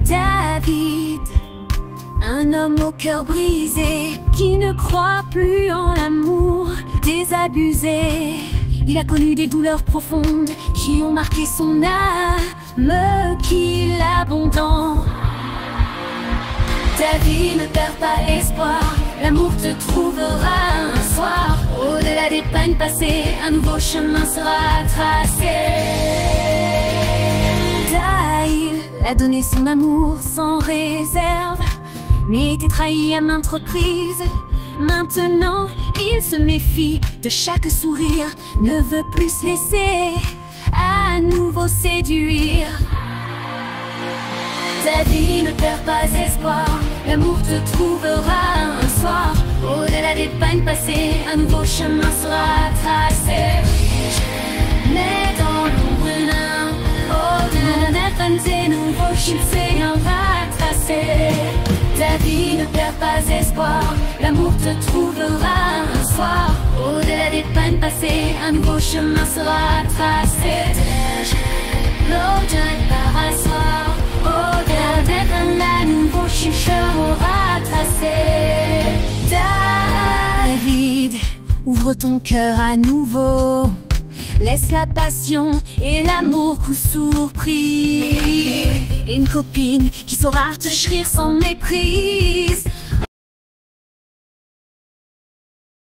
David, un homme au cœur brisé, qui ne croit plus en l'amour, désabusé. Il a connu des douleurs profondes qui ont marqué son âme, qu'il abondant. David, ne perds pas espoir, l'amour te trouvera un soir. Au-delà des peines passées, un nouveau chemin sera tracé. David a donné son amour sans réserve, mais été trahi à maintes reprises. Maintenant, il se méfie de chaque sourire, ne veut plus se laisser à nouveau séduire. David, ne perds pas espoir, l'amour te trouvera un soir. Au-delà des peines passées, un nouveau chemin sera tracé. Mais dans l'ombre d'un, au-delà des peines et nouveaux chemins va tracer. David, ne perds pas espoir, l'amour te trouvera un soir. Au-delà des peines passées, un nouveau chemin sera tracé. L'au-delà par un soir, au-delà des peines, un nouveau chemin sera tracé. David, ouvre ton cœur à nouveau. Laisse la passion et l'amour coup surpris. Une copine qui saura te chérir sans méprise.